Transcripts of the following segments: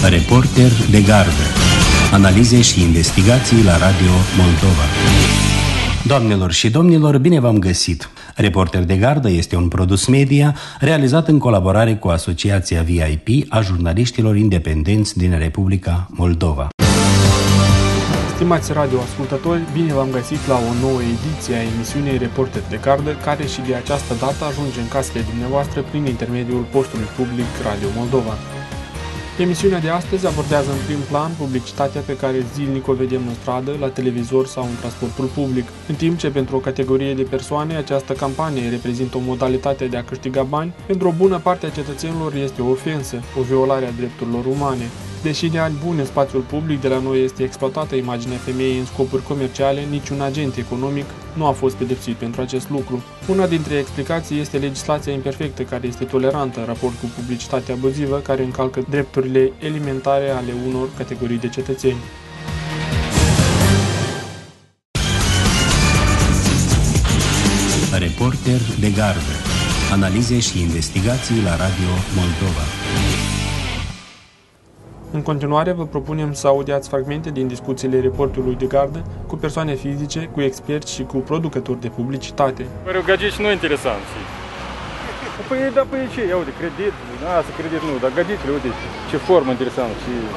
Reporter de gardă. Analize și investigații la Radio Moldova. Doamnelor și domnilor, bine v-am găsit! Reporter de gardă este un produs media realizat în colaborare cu Asociația VIP a jurnaliștilor independenți din Republica Moldova. Stimați radioascultători, bine v-am găsit la o nouă ediție a emisiunii Reporter de gardă, care și de această dată ajunge în casele dumneavoastră prin intermediul postului public Radio Moldova. Emisiunea de astăzi abordează în prim plan publicitatea pe care zilnic o vedem în stradă, la televizor sau în transportul public, în timp ce pentru o categorie de persoane această campanie reprezintă o modalitate de a câștiga bani, pentru o bună parte a cetățenilor este o ofensă, o violare a drepturilor umane. Deși de ani buni în spațiul public de la noi este exploatată imaginea femeii în scopuri comerciale, niciun agent economic nu a fost pedepsit pentru acest lucru. Una dintre explicații este legislația imperfectă, care este tolerantă în raport cu publicitatea abuzivă, care încalcă drepturile elementare ale unor categorii de cetățeni. Reporter de gardă. Analize și investigații la Radio Moldova. În continuare, vă propunem să audiați fragmente din discuțiile reportului de gardă cu persoane fizice, cu experți și cu producători de publicitate. Gagici nu e interesant. Păi, da, păi ce? Ia uite, credit, asta credit nu, dar gagicile, uite, ce formă interesantă.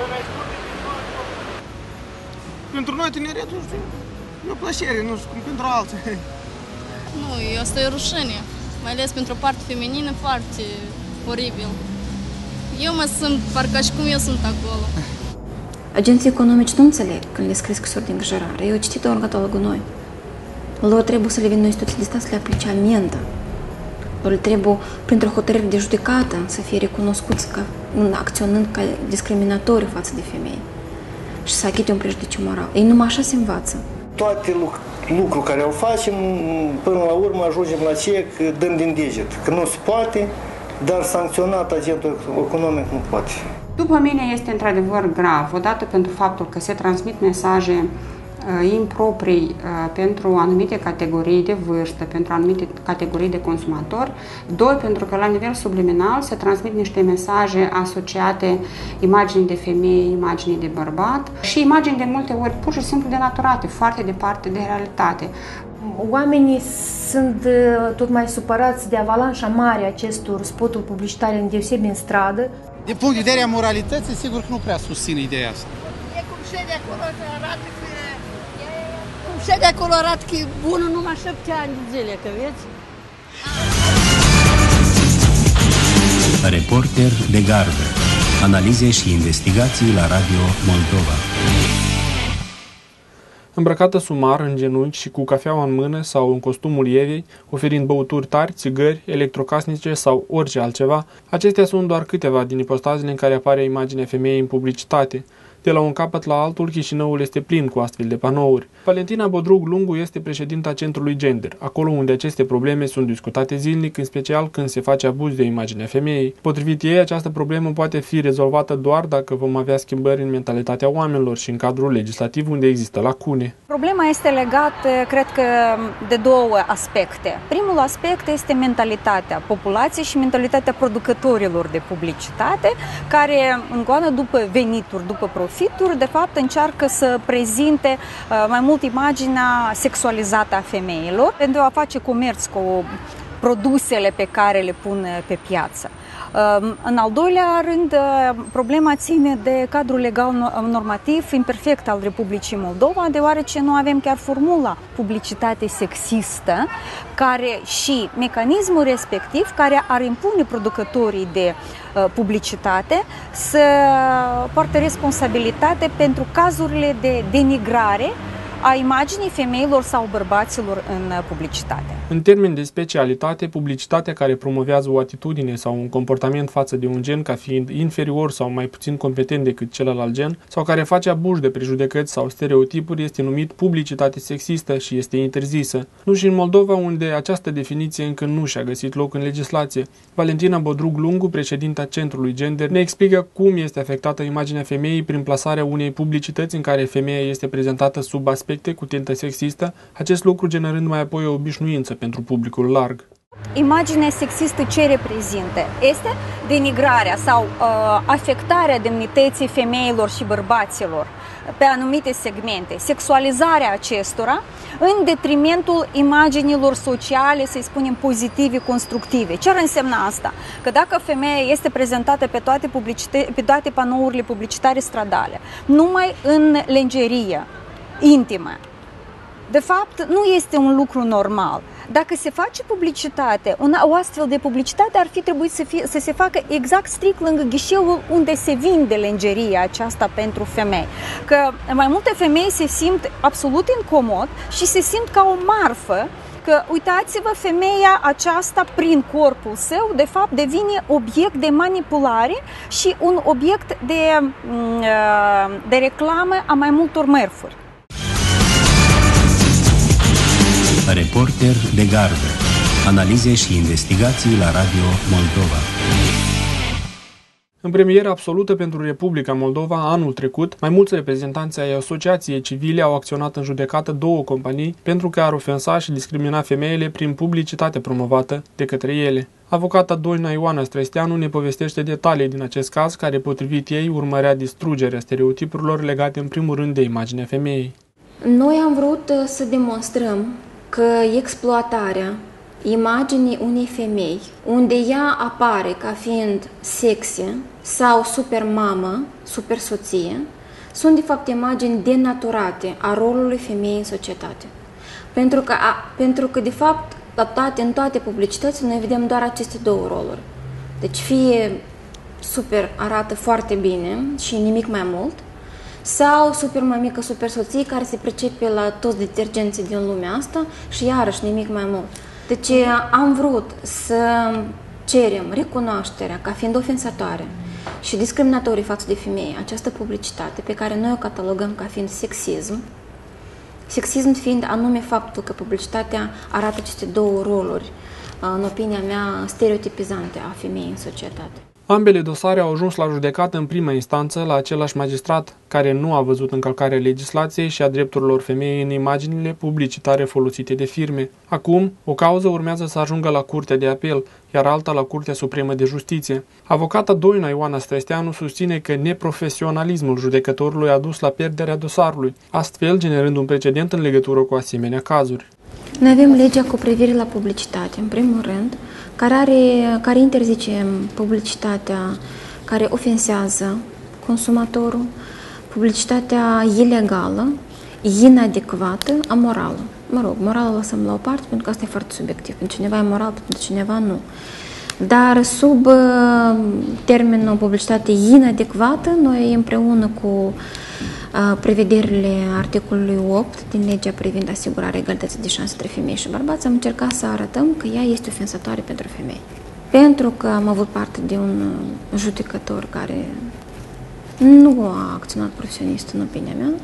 Pentru noi tineretul, e o plăcere, nu știu, cum pentru alții. Nu, asta e o rușine, mai ales pentru o parte feminină foarte oribil. Eu mă simt parcă și cum eu sunt acolo. Agenții economici nu înțeleg când le scrie scrisori de îngrijorare. Eu citit-o în catalogul noi. Lor trebuie să le vină instituții de stat să le aplice amendă. Lor le trebuie, printr-o hotărâre de judecată, să fie recunoscuți ca acționând ca discriminatoriu față de femei și să achite un prejudiciu moral. Ei numai așa se învață. Toate lucruri care o facem, până la urmă ajungem la cec, dăm din deget. Că nu se poate, dar sancționat agentul economic nu poate. După mine este într-adevăr grav, odată pentru faptul că se transmit mesaje improprii pentru anumite categorii de vârstă, pentru anumite categorii de consumatori, doi, pentru că la nivel subliminal se transmit niște mesaje asociate imaginii de femeie, imaginii de bărbat și imagini de multe ori pur și simplu denaturate, foarte departe de realitate. Oamenii sunt tot mai supărați de avalanșa mare acestor spoturi publicitare, îndeosebi în stradă. Din punct de vedere a moralității, sigur că nu prea susțin ideea asta. E cum și de acolo arată că și de acolo arată că e bună numai 7 ani de zile, că vezi? Reporter de gardă. Analize și investigații la Radio Moldova. Îmbrăcată sumar, în genunchi și cu cafeaua în mână sau în costumul Evei, oferind băuturi tari, țigări, electrocasnice sau orice altceva, acestea sunt doar câteva din ipostazele în care apare imaginea femeii în publicitate. De la un capăt la altul, Chișinăul este plin cu astfel de panouri. Valentina Bodrug Lungu este președinta Centrului Gender, acolo unde aceste probleme sunt discutate zilnic, în special când se face abuz de imaginea femeii. Potrivit ei, această problemă poate fi rezolvată doar dacă vom avea schimbări în mentalitatea oamenilor și în cadrul legislativ unde există lacune. Problema este legată, cred că, de două aspecte. Primul aspect este mentalitatea populației și mentalitatea producătorilor de publicitate, care încoană după venituri, după profituri, de fapt încearcă să prezinte mai mult imaginea sexualizată a femeilor pentru a face comerț cu produsele pe care le pun pe piață. În al doilea rând, problema ține de cadrul legal normativ imperfect al Republicii Moldova, deoarece nu avem chiar formula publicitate sexistă care și mecanismul respectiv care ar impune producătorii de publicitate să poartă responsabilitate pentru cazurile de denigrare a imaginii femeilor sau bărbaților în publicitate. În termeni de specialitate, publicitatea care promovează o atitudine sau un comportament față de un gen ca fiind inferior sau mai puțin competent decât celălalt gen, sau care face abuz de prejudecăți sau stereotipuri, este numit publicitate sexistă și este interzisă. Nu și în Moldova, unde această definiție încă nu și-a găsit loc în legislație. Valentina Bodrug Lungu, președinta Centrului Gender, ne explică cum este afectată imaginea femeii prin plasarea unei publicități în care femeia este prezentată sub aspecte cu tentă sexistă, acest lucru generând mai apoi o obișnuință pentru publicul larg. Imaginea sexistă ce reprezintă? Este denigrarea sau afectarea demnității femeilor și bărbaților pe anumite segmente, sexualizarea acestora în detrimentul imaginilor sociale, să-i spunem, pozitive, constructive. Ce ar însemna asta? Că dacă femeia este prezentată pe toate panourile publicitare stradale, numai în lenjerie intimă, de fapt, nu este un lucru normal. Dacă se face publicitate, o astfel de publicitate ar fi trebuit să se facă exact strict lângă ghișeul unde se vinde lenjeria aceasta pentru femei. Că mai multe femei se simt absolut incomod și se simt ca o marfă, că uitați-vă, femeia aceasta prin corpul său, de fapt, devine obiect de manipulare și un obiect de reclamă a mai multor mărfuri. Reporter de gardă. Analize și investigații la Radio Moldova. În premieră absolută pentru Republica Moldova, anul trecut, mai mulți reprezentanți ai asociației civile au acționat în judecată 2 companii pentru că ar ofensa și discrimina femeile prin publicitate promovată de către ele. Avocata Doina Ioana Străsteanu ne povestește detalii din acest caz, care, potrivit ei, urmărea distrugerea stereotipurilor legate în primul rând de imaginea femeii. Noi am vrut să demonstrăm că exploatarea imaginii unei femei, unde ea apare ca fiind sexy sau super mamă, super soție, sunt de fapt imagini denaturate a rolului femeii în societate. Pentru că de fapt, în toate publicitățile, noi vedem doar aceste 2 roluri. Deci fie super arată foarte bine și nimic mai mult, sau super mămică, super soție care se pricepe la toți detergenții din lumea asta și iarăși nimic mai mult. Deci am vrut să cerem recunoașterea ca fiind ofensatoare și discriminatorie față de femei această publicitate pe care noi o catalogăm ca fiind sexism. Sexism fiind anume faptul că publicitatea arată aceste 2 roluri, în opinia mea, stereotipizante a femeii în societate. Ambele dosare au ajuns la judecată în prima instanță la același magistrat care nu a văzut încălcarea legislației și a drepturilor femeii în imaginile publicitare folosite de firme. Acum, o cauză urmează să ajungă la Curtea de Apel, iar alta la Curtea Supremă de Justiție. Avocata Doina Ioana Străsteanu susține că neprofesionalismul judecătorului a dus la pierderea dosarului, astfel generând un precedent în legătură cu asemenea cazuri. Noi avem legea cu privire la publicitate, în primul rând, care interzice publicitatea care ofensează consumatorul, publicitatea ilegală, inadecvată, amorală. Mă rog, morală lăsăm la o parte, pentru că asta e foarte subiectiv. Pentru cineva e moral, pentru cineva nu. Dar sub termenul publicitate inadecvată, noi împreună cu prevederile articolului 8 din legea privind asigurarea egalității de șanse între femei și bărbați, am încercat să arătăm că ea este ofensatoare pentru femei. Pentru că am avut parte de un judecător care nu a acționat profesionist în opinia mea,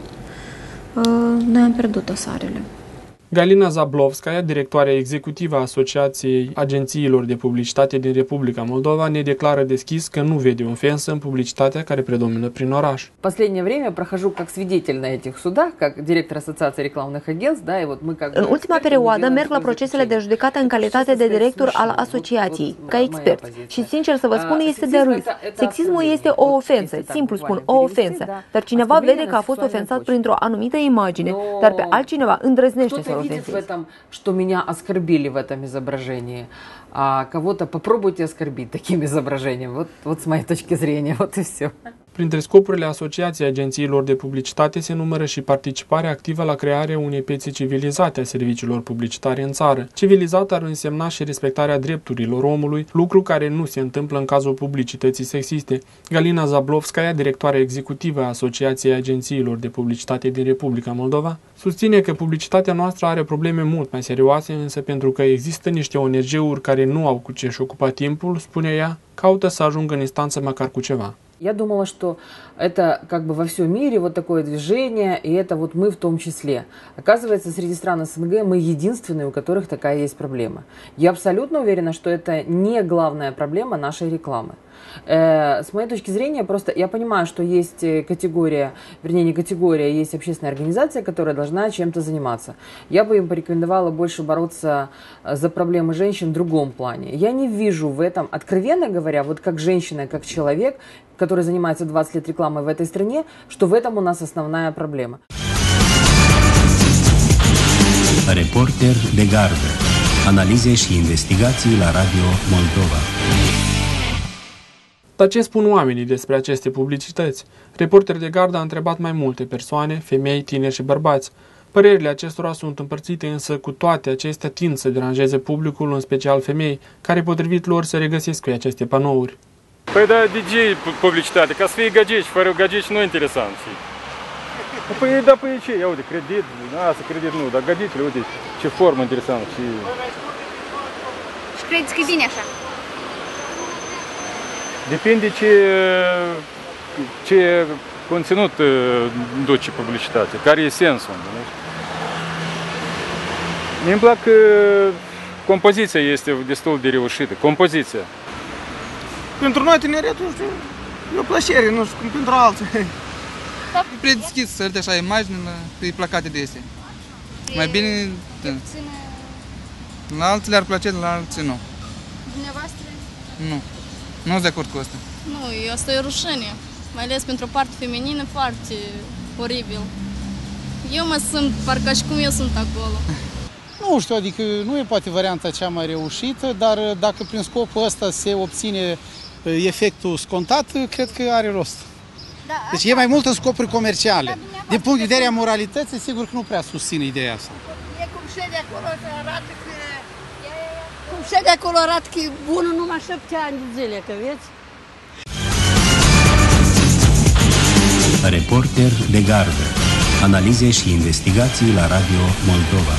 noi am pierdut dosarele. Galina Zablovskaya, directoarea executivă a Asociației Agențiilor de Publicitate din Republica Moldova, ne declară deschis că nu vede ofensă în publicitatea care predomină prin oraș. В последнее время прохожу как свидетель на этих судах, как директор Ассоциации рекламных агентств, да, и вот мы как. În ultima perioadă merg la procesele de judecată în calitate de director al asociației, ca expert. Și sincer să vă spun, este de râs. Sexismul este o ofensă, simplu spun, o ofensă. Dar cineva vede că a fost ofensat printr-o anumită imagine, dar pe altcineva îndrăznește să видит в этом, что меня оскорбили в этом изображении, а кого-то попробуйте оскорбить таким изображением. Вот с моей точки зрения, вот и все. Printre scopurile Asociației Agențiilor de Publicitate se numără și participarea activă la crearea unei piețe civilizate a serviciilor publicitare în țară. Civilizată ar însemna și respectarea drepturilor omului, lucru care nu se întâmplă în cazul publicității sexiste. Galina Zablovskaya, directoarea executivă a Asociației Agențiilor de Publicitate din Republica Moldova, susține că publicitatea noastră are probleme mult mai serioase, însă pentru că există niște ONG-uri care nu au cu ce-și ocupa timpul, spune ea, caută să ajungă în instanță măcar cu ceva. Я думала, что это как бы во всем мире вот такое движение, и это вот мы в том числе. Оказывается, среди стран СНГ мы единственные, у которых такая есть проблема. Я абсолютно уверена, что это не главная проблема нашей рекламы. С моей точки зрения, просто я понимаю, что есть категория, вернее не категория, есть общественная организация, которая должна чем-то заниматься. Я бы им порекомендовала больше бороться за проблемы женщин в другом плане. Я не вижу в этом, откровенно говоря, вот как женщина, как человек, который занимается 20 лет рекламой в этой стране, что в этом у нас основная проблема. Reporter de gardă. Analize și investigații la Radio Moldova. Dar ce spun oamenii despre aceste publicități? Reporter de gardă a întrebat mai multe persoane, femei, tineri și bărbați. Părerile acestora sunt împărțite, însă cu toate acestea tind să deranjeze publicul, în special femei, care potrivit lor se regăsesc cu aceste panouri. Păi da, DJ publicitate, ca să fie gagici, fără gagici nu e interesant. Păi da, păi ce? Ia uite, credit, asta credit nu, dar gagicile, uite, ce formă interesantă. Și credeți că e bine așa? Depinde ce conținut duce publicitate, care e sensul. Mie îmi plac că compoziția este destul de reușită, compoziția. Pentru noi tineretul, nu știu, e o plăcere, nu știu, cum pentru alții. E prea deschis să arăte așa imaginile, e placate de astea. Mai bine, la alții le-ar place, la alții nu. Dumneavoastră? Nu. Nu sunt de acord cu asta. Nu, asta e rușine. Mai ales pentru o parte feminină, foarte oribil. Eu mă simt parcă și cum eu sunt acolo. Nu știu, adică nu e poate varianta cea mai reușită, dar dacă prin scopul ăsta se obține efectul scontat, cred că are rost. Da, deci e mai mult în scopuri comerciale. Din punct de vedere a moralității, sigur că nu prea susțin ideea asta. E cum și de acolo arată că... Cum și de acolo arată că e bună numai 7 ani de zile, că vezi? Reporter de gardă. Analize și investigații la Radio Moldova.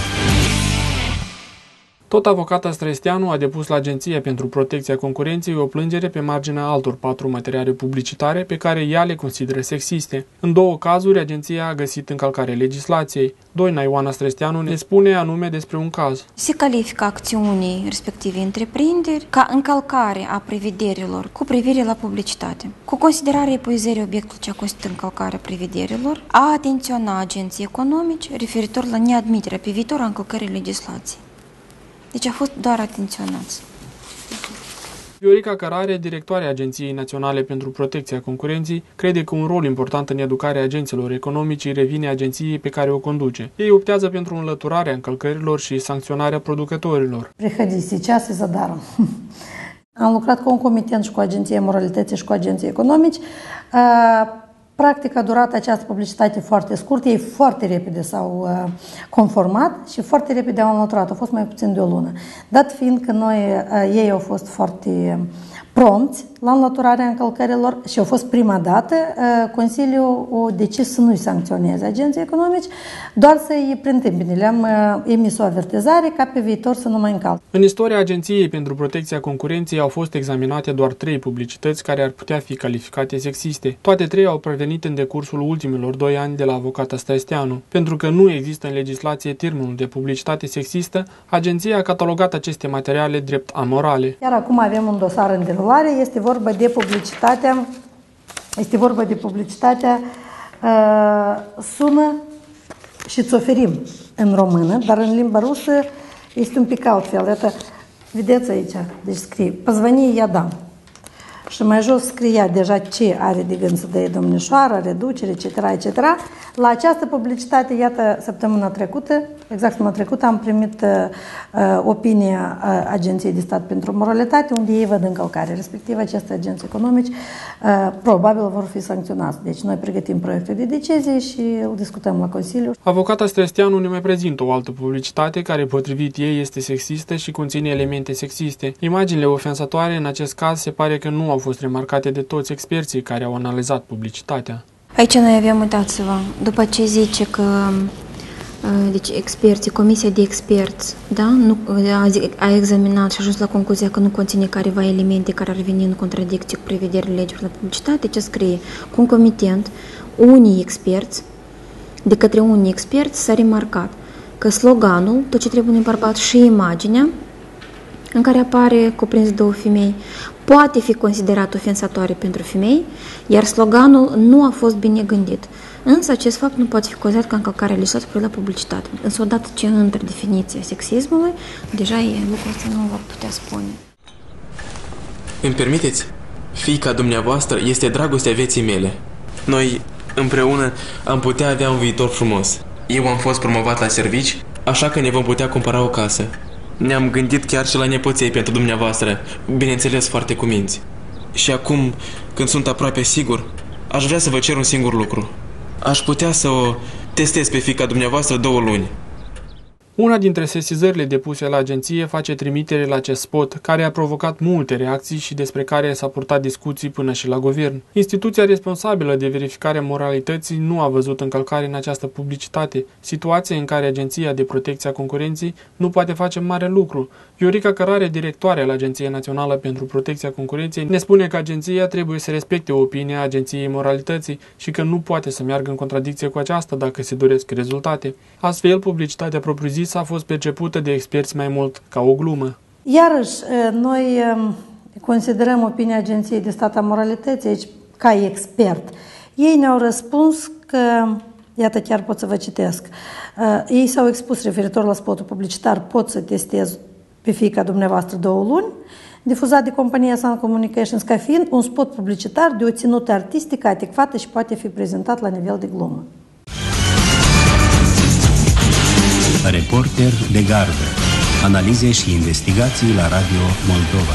Tot avocata Străisteanu a depus la Agenția pentru Protecția Concurenței o plângere pe marginea altor 4 materiale publicitare pe care ea le consideră sexiste. În 2 cazuri, agenția a găsit încălcare legislației. Doina Ioana Străisteanu ne spune anume despre un caz. Se califică acțiunii respective întreprinderi ca încălcare a prevederilor cu privire la publicitate. Cu considerarea epuizării obiectului ce a constituit încălcarea prevederilor, a atenționa agenții economici referitor la neadmiterea pe viitor a încălcării legislației. Deci a fost doar atenționați. Viorica Cărare, directoarea Agenției Naționale pentru Protecția Concurenței, crede că un rol important în educarea agenților economici revine agenției pe care o conduce. Ei optează pentru înlăturarea încălcărilor și sancționarea producătorilor. Приходи сейчас и за даром. Am lucrat concomitent și cu Agenția Moralității și cu Agenții Economici. Practic a durat această publicitate foarte scurt, ei foarte repede s-au conformat și foarte repede au înlăturat, a fost mai puțin de o lună. Dat fiind că ei au fost foarte prompți la înlăturarea încălcărilor și a fost prima dată, Consiliul a decis să nu-i sancționeze agenții economici, doar să-i preîntâmpine. Le-am emis o avertizare ca pe viitor să nu mai încalce. În istoria Agenției pentru Protecția Concurenței au fost examinate doar 3 publicități care ar putea fi calificate sexiste. Toate 3 au provenit în decursul ultimilor 2 ani de la avocata Străisteanu. Pentru că nu există în legislație termenul de publicitate sexistă, agenția a catalogat aceste materiale drept amorale. Iar acum avem un dosar în derulare, este vorba de publicitatea sună și îți oferim în română, dar în limba rusă este un pic altfel. Vedeți aici, deci scrie, позвони, я dam. Și mai jos scria deja ce are de gând să dea domnișoara, reducere, etc., etc. La această publicitate, iată, săptămâna trecută, am primit opinia Agenției de Stat pentru Moralitate, unde ei văd încălcare. Respectiv, aceste agenții economici probabil vor fi sancționați. Deci noi pregătim proiectul de decizie și îl discutăm la Consiliu. Avocata Străisteanu ne mai prezintă o altă publicitate care, potrivit ei, este sexistă și conține elemente sexiste. Imaginile ofensatoare, în acest caz, se pare că nu au fost remarcate de toți experții care au analizat publicitatea. Aici noi avem, uitați-vă, după ce zice că Deci experții, comisia de experți, da? Nu, a examinat și a ajuns la concluzia că nu conține careva elemente care ar veni în contradicție cu prevederile legilor de publicitate. Ce scrie? Concomitent, de către unii experți s-a remarcat că sloganul, tot ce trebuie în bărbat și imaginea în care apare cuprins două femei, poate fi considerat ofensatoare pentru femei, iar sloganul nu a fost bine gândit. Însă acest fapt nu poate fi considerat ca încălcarea legislației la publicitate. Însă odată ce intră definiția sexismului, deja lucrul ăsta nu va putea spune. Îmi permiteți? Fiica dumneavoastră este dragostea vieții mele. Noi, împreună, am putea avea un viitor frumos. Eu am fost promovat la servici, așa că ne vom putea cumpăra o casă. Ne-am gândit chiar și la nepoței pentru dumneavoastră, bineînțeles foarte cuminți. Și acum, când sunt aproape sigur, aș vrea să vă cer un singur lucru. Aș putea să o testez pe fiica dumneavoastră 2 luni. Una dintre sesizările depuse la agenție face trimitere la acest spot, care a provocat multe reacții și despre care s-a purtat discuții până și la guvern. Instituția responsabilă de verificarea moralității nu a văzut încălcare în această publicitate, situație în care Agenția de Protecție a Concurenței nu poate face mare lucru. Viorica Cărare, directoare la Agenția Națională pentru Protecția Concurenței, ne spune că agenția trebuie să respecte opinia Agenției Moralității și că nu poate să meargă în contradicție cu aceasta dacă se doresc rezultate. Astfel, publicitatea propriu-zisă a fost percepută de experți mai mult ca o glumă. Iarăși, noi considerăm opinia Agenției de Stat a Moralității aici ca expert. Ei ne-au răspuns că, iată, chiar pot să vă citesc, ei s-au expus referitor la spotul publicitar, pot să testez pe fiica dumneavoastră 2 luni, difuzat de compania Sun Communications ca fiind un spot publicitar de o ținută artistică adecvată și poate fi prezentat la nivel de glumă. Reporter de gardă. Analize și investigații la Radio Moldova.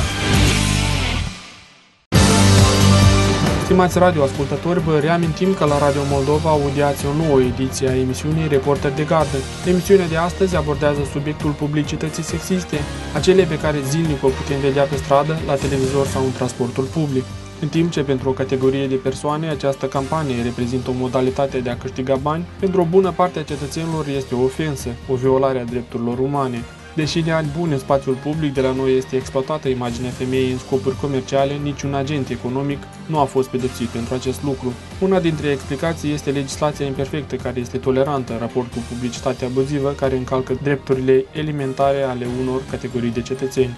Stimați radioascultători, vă reamintim că la Radio Moldova audiați o nouă ediție a emisiunii Reporter de gardă. Emisiunea de astăzi abordează subiectul publicității sexiste, acele pe care zilnic o putem vedea pe stradă, la televizor sau în transportul public. În timp ce pentru o categorie de persoane această campanie reprezintă o modalitate de a câștiga bani, pentru o bună parte a cetățenilor este o ofensă, o violare a drepturilor umane. Deși de ani buni în spațiul public de la noi este exploatată imaginea femeii în scopuri comerciale, niciun agent economic nu a fost pedepsit pentru acest lucru. Una dintre explicații este legislația imperfectă care este tolerantă în raport cu publicitatea abuzivă care încalcă drepturile elementare ale unor categorii de cetățeni.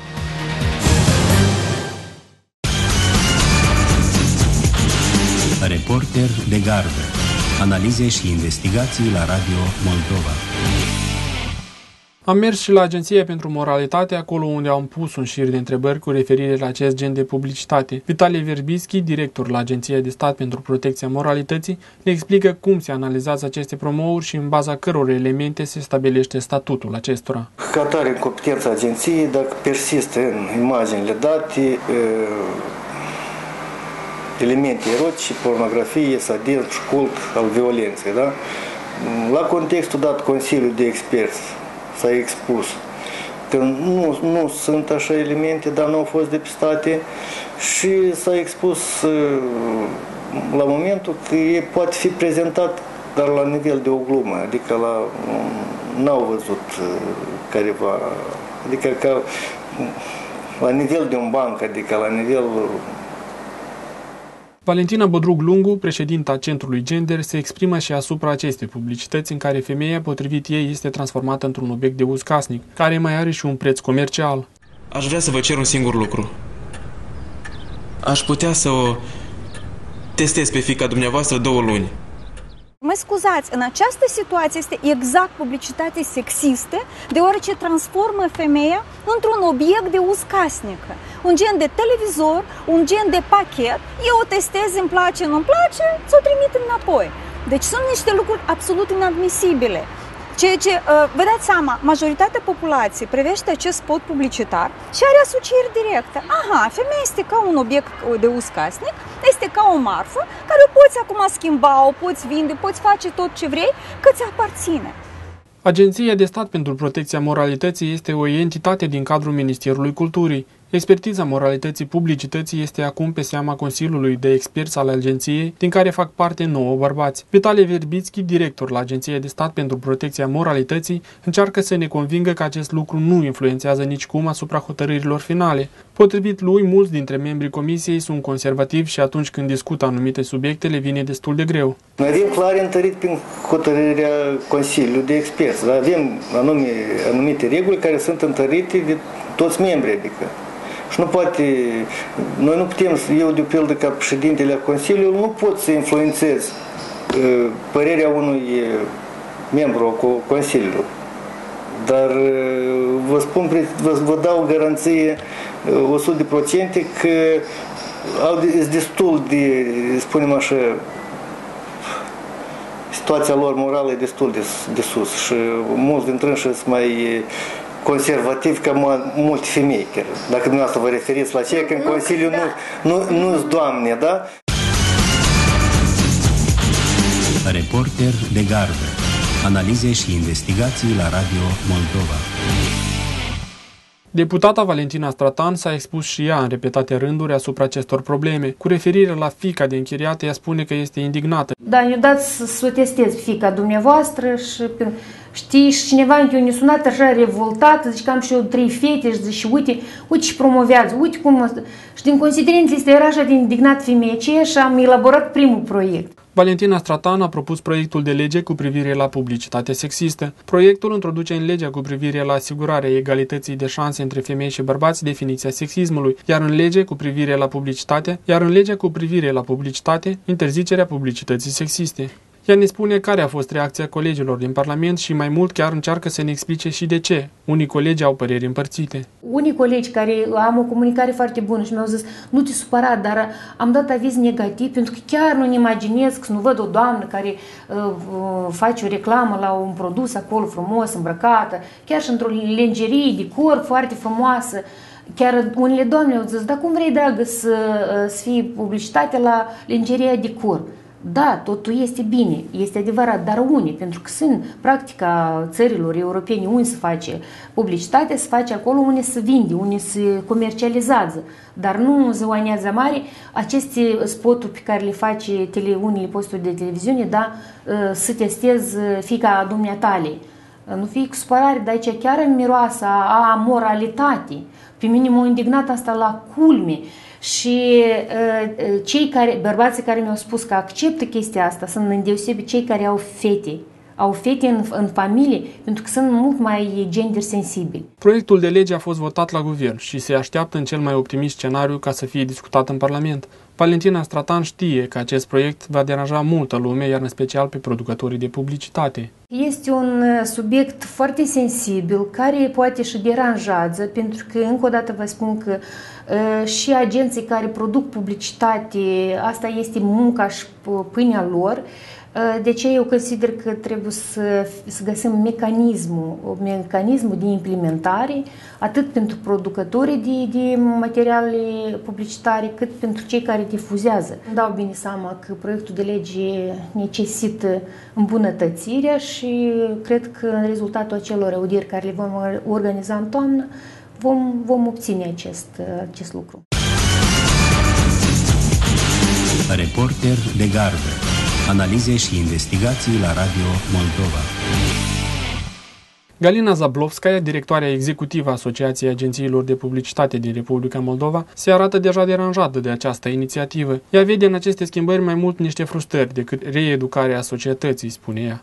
Reporter de gardă. Analize și investigații la Radio Moldova. Am mers și la Agenția pentru Moralitate, acolo unde am pus un șir de întrebări cu referire la acest gen de publicitate. Vitalie Verbischi, director la Agenția de Stat pentru Protecția Moralității, ne explică cum se analizează aceste promouri și în baza căror elemente se stabilește statutul acestora. Ca atare, în competența agenției, dacă persistă în imaginile date elemente erotice, pornografie, sadism și cult al violenței. Da? La contextul dat, Consiliul de Experți s-a expus că nu sunt așa elemente, dar nu au fost depistate și s-a expus la momentul că e poate fi prezentat, dar la nivel de o glumă, adică n-au văzut careva, adică ca la nivel de un banc, adică la nivel. Valentina Bodrug-Lungu, președinta Centrului Gender, se exprimă și asupra acestei publicități în care femeia, potrivit ei, este transformată într-un obiect de uz casnic, care mai are și un preț comercial. Aș vrea să vă cer un singur lucru. Aș putea să o testez pe fiica dumneavoastră 2 luni. Mă scuzați, în această situație este exact publicitate sexistă, deoarece transformă femeia într-un obiect de uz casnic. Un gen de televizor, un gen de pachet, eu o testez, îmi place, nu-mi place, ți-o trimit înapoi. Deci sunt niște lucruri absolut inadmisibile. Ceea ce, vă dați seama, majoritatea populației privește acest spot publicitar și are asocieri directe. Aha, femeia este ca un obiect de uz casnic, este ca o marfă care o poți acum schimba, o poți vinde, poți face tot ce vrei, că ți aparține. Agenția de Stat pentru Protecția Moralității este o entitate din cadrul Ministerului Culturii. Expertiza moralității publicității este acum pe seama Consiliului de Experți al agenției, din care fac parte 9 bărbați. Vitalie Verbitski, director la Agenția de Stat pentru Protecția Moralității, încearcă să ne convingă că acest lucru nu influențează nicicum asupra hotărârilor finale. Potrivit lui, mulți dintre membrii comisiei sunt conservativi și atunci când discută anumite subiecte le vine destul de greu. Noi avem clar întărit prin hotărârea Consiliului de Experți. Avem anumite reguli care sunt întărite de toți membrii, adică. Și nu poate, noi nu putem, eu de pildă ca președintele Consiliului, nu pot să influențez părerea unui membru al Consiliului. Dar vă spun, vă dau garanție 100% că sunt destul de, spunem așa, situația lor morală e destul de sus și mulți dintre ei sunt mai conservativ ca multe femei, chiar. Dacă dumneavoastră vă referiți la cei că în Consiliu nu-s doamne, da? Reporter de gardă. Analize și investigații la Radio Moldova. Deputata Valentina Stratan s-a expus și ea în repetate rânduri asupra acestor probleme. Cu referire la fiica de închiriată, ea spune că este indignată. Da, ne-o dați să o testez fiica dumneavoastră și știi, și cineva ne-a sunat așa revoltată, zice că am și eu 3 fete și zice, uite și promovează, uite cum... Și din considerent este era așa de indignat femeia aceea și am elaborat primul proiect. Valentina Stratan a propus proiectul de lege cu privire la publicitate sexistă. Proiectul introduce în legea cu privire la asigurarea egalității de șanse între femei și bărbați definiția sexismului, iar în legea cu privire la publicitate, interzicerea publicității sexiste. Ea ne spune care a fost reacția colegilor din Parlament și mai mult chiar încearcă să ne explice și de ce. Unii colegi au păreri împărțite. Unii colegi care am o comunicare foarte bună și mi-au zis, nu te supăra, dar am dat aviz negativ pentru că chiar nu-mi imaginez că nu văd o doamnă care face o reclamă la un produs acolo frumos, îmbrăcată, chiar și într-o lenjerie de corp foarte frumoasă. Chiar unele doamne au zis, dar cum vrei, dragă, să fie publicitate la lenjeria de corp? Da, totul este bine, este adevărat, dar unii, pentru că sunt practica țărilor europene, unde se face publicitate, se face acolo unde se vinde, unde se comercializează, dar nu în ziua neața mare, aceste spoturi pe care le face unele posturi de televiziune, da, să testez fiica dumneatale. Nu fie cu supărare, dar aici chiar în miroasa a moralitate. Pe mine m-a indignat asta la culme. Și bărbații care mi-au spus că acceptă chestia asta sunt îndeosebi cei care au fete în familie, pentru că sunt mult mai gender sensibili. Proiectul de lege a fost votat la guvern și se așteaptă în cel mai optimist scenariu ca să fie discutat în Parlament. Valentina Stratan știe că acest proiect va deranja multă lume, iar în special pe producătorii de publicitate. Este un subiect foarte sensibil, care poate și deranjează, pentru că, încă o dată vă spun că și agenții care produc publicitate, asta este munca și pâinea lor. De ce eu consider că trebuie să găsim mecanismul de implementare, atât pentru producătorii de materiale publicitare, cât pentru cei care difuzează. Îmi dau bine seama că proiectul de lege necesită îmbunătățirea și cred că în rezultatul acelor audieri care le vom organiza în toamnă, vom obține acest lucru. Reporter de gardă. Analize și investigații la Radio Moldova. Galina Zablovskaya, directoarea executivă a Asociației Agențiilor de Publicitate din Republica Moldova, se arată deja deranjată de această inițiativă. Ea vede în aceste schimbări mai mult niște frustrări decât reeducarea societății, spune ea.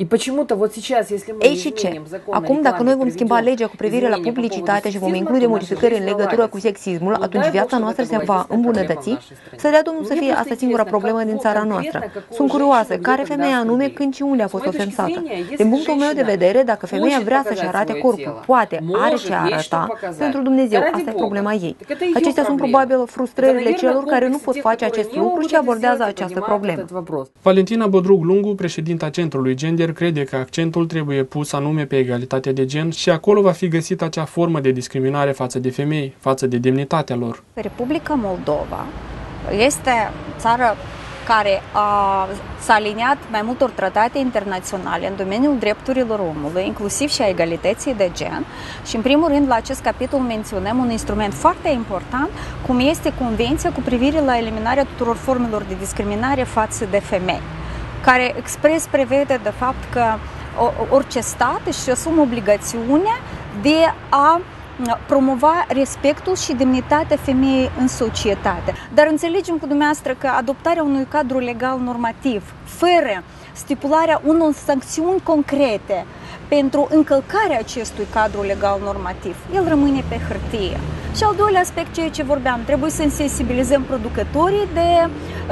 Ei și ce? Acum, dacă noi vom schimba legea cu privire la publicitate și vom include modificări în legătură cu sexismul, atunci viața noastră se va îmbunătăți? Să dea Domnul să fie asta singura problemă din țara noastră. Sunt curioasă, care femeie anume, când și unde a fost ofensată? Din punctul meu de vedere, dacă femeia vrea să-și arate corpul, poate, are ce arăta, pentru Dumnezeu, asta e problema ei. Acestea sunt probabil frustrările celor care nu pot face acest lucru și abordează această problemă. Valentina Bodrug-Lungu, președinta Centrului Gender, crede că accentul trebuie pus anume pe egalitatea de gen și acolo va fi găsită acea formă de discriminare față de femei, față de demnitatea lor. Republica Moldova este țară care s-a aliniat mai multor tratate internaționale în domeniul drepturilor omului, inclusiv și a egalității de gen. Și în primul rând la acest capitol menționăm un instrument foarte important, cum este Convenția cu privire la eliminarea tuturor formelor de discriminare față de femei, care expres prevede de fapt că orice stat își asumă obligațiunea de a promova respectul și demnitatea femeii în societate. Dar înțelegem cu dumneavoastră că adoptarea unui cadru legal normativ, fără stipularea unor sancțiuni concrete pentru încălcarea acestui cadru legal normativ, el rămâne pe hârtie. Și al doilea aspect, ceea ce vorbeam, trebuie să sensibilizăm producătorii de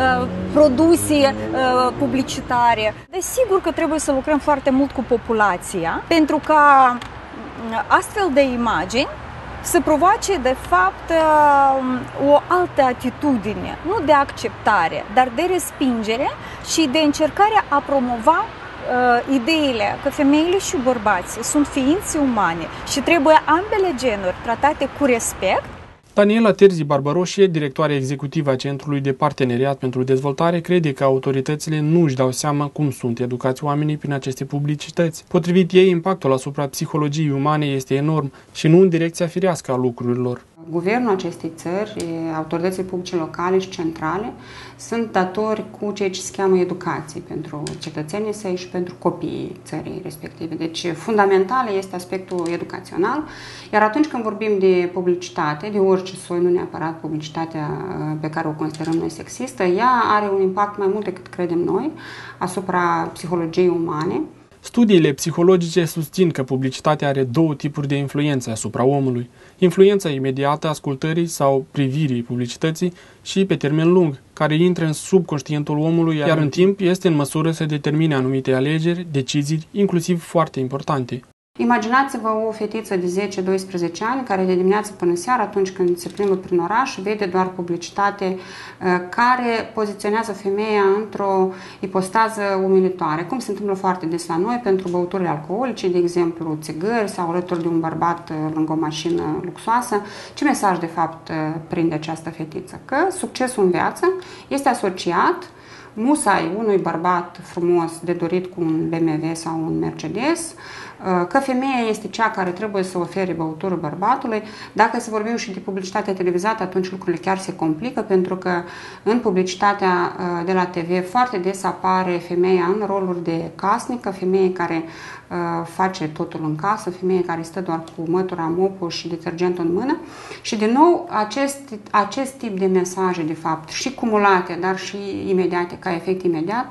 produse publicitare. Desigur că trebuie să lucrăm foarte mult cu populația, pentru ca astfel de imagini să provoace, de fapt, o altă atitudine, nu de acceptare, dar de respingere și de încercare a promova ideile că femeile și bărbații sunt ființe umane și trebuie ambele genuri tratate cu respect. Daniela Terzi Barbaroșie, directoarea executivă a Centrului de Parteneriat pentru Dezvoltare, crede că autoritățile nu își dau seama cum sunt educați oamenii prin aceste publicități. Potrivit ei, impactul asupra psihologiei umane este enorm și nu în direcția firească a lucrurilor. Guvernul acestei țări, autoritățile publice locale și centrale sunt datori cu ceea ce se cheamă educație pentru cetățenii săi și pentru copiii țării respective. Deci fundamental este aspectul educațional, iar atunci când vorbim de publicitate, de orice soi, nu neapărat publicitatea pe care o considerăm noi sexistă, ea are un impact mai mult decât credem noi asupra psihologiei umane. Studiile psihologice susțin că publicitatea are două tipuri de influență asupra omului. Influența imediată a ascultării sau privirii publicității și pe termen lung, care intră în subconștientul omului, iar în timp este în măsură să determine anumite alegeri, decizii, inclusiv foarte importante. Imaginați-vă o fetiță de 10-12 ani care de dimineață până seara, atunci când se plimbă prin oraș, vede doar publicitate care poziționează femeia într-o ipostază umilitoare, cum se întâmplă foarte des la noi pentru băuturile alcoolice, de exemplu țigări sau alături de un bărbat lângă o mașină luxoasă. Ce mesaj de fapt prinde această fetiță? Că succesul în viață este asociat musai unui bărbat frumos de dorit cu un BMW sau un Mercedes, că femeia este cea care trebuie să ofere băutură bărbatului. Dacă să vorbim și de publicitatea televizată, atunci lucrurile chiar se complică, pentru că în publicitatea de la TV foarte des apare femeia în roluri de casnică, femeie care face totul în casă, femeie care stă doar cu mătura, mopul și detergentul în mână. Și din nou acest tip de mesaje, de fapt, și cumulate, dar și imediate, ca efect imediat,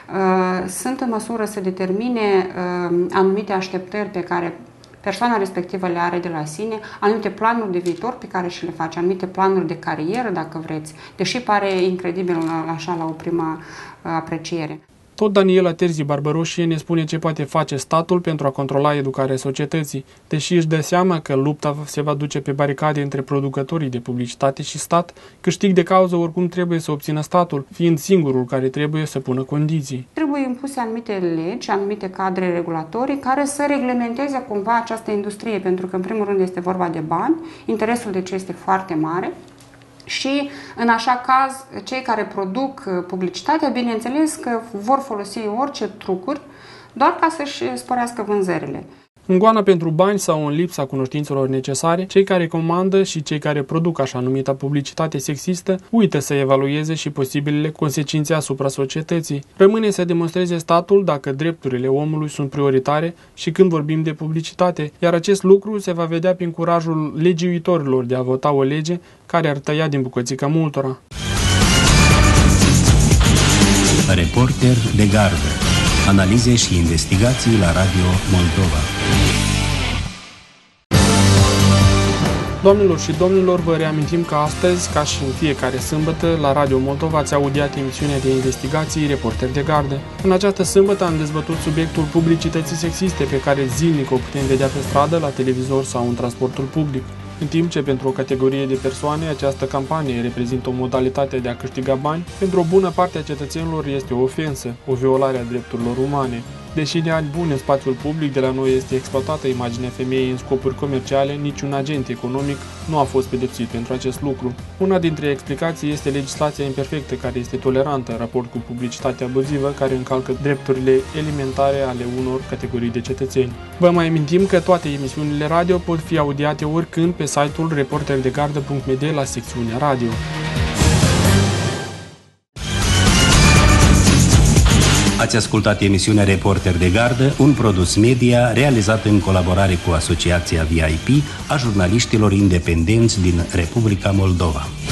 sunt în măsură să determine anumite așteptări pe care persoana respectivă le are de la sine, anumite planuri de viitor pe care și le face, anumite planuri de carieră, dacă vreți, deși pare incredibil așa la o primă apreciere. Tot Daniela Terzi Barbaroșie ne spune ce poate face statul pentru a controla educarea societății, deși își dă seama că lupta se va duce pe baricade între producătorii de publicitate și stat, câștig de cauză oricum trebuie să obțină statul, fiind singurul care trebuie să pună condiții. Trebuie impuse anumite legi, anumite cadre regulatorii care să reglementeze cumva această industrie, pentru că în primul rând este vorba de bani, interesul de ce este foarte mare. Și, în așa caz, cei care produc publicitatea, bineînțeles că vor folosi orice trucuri doar ca să-și sporească vânzările. În goana pentru bani sau în lipsa cunoștințelor necesare, cei care comandă și cei care produc așa numita publicitate sexistă uită să evalueze și posibilele consecințe asupra societății. Rămâne să demonstreze statul dacă drepturile omului sunt prioritare și când vorbim de publicitate, iar acest lucru se va vedea prin curajul legiuitorilor de a vota o lege care ar tăia din bucățica multora. Reporter de gardă. Analize și investigații la Radio Moldova. Doamnelor și domnilor, vă reamintim că astăzi, ca și în fiecare sâmbătă, la Radio Moldova ați audiat emisiunea de investigații Reporter de gardă. În această sâmbătă am dezbătut subiectul publicității sexiste pe care zilnic o putem vedea pe stradă, la televizor sau în transportul public. În timp ce pentru o categorie de persoane această campanie reprezintă o modalitate de a câștiga bani, pentru o bună parte a cetățenilor este o ofensă, o violare a drepturilor umane. Deși de ani buni în spațiul public de la noi este exploatată imaginea femeii în scopuri comerciale, niciun agent economic nu a fost pedepsit pentru acest lucru. Una dintre explicații este legislația imperfectă care este tolerantă în raport cu publicitatea abuzivă care încalcă drepturile elementare ale unor categorii de cetățeni. Vă mai amintim că toate emisiunile radio pot fi audiate oricând pe site-ul reporterdegardă.md la secțiunea radio. Ați ascultat emisiunea Reporter de Gardă, un produs media realizat în colaborare cu Asociația VIP a jurnaliștilor independenți din Republica Moldova.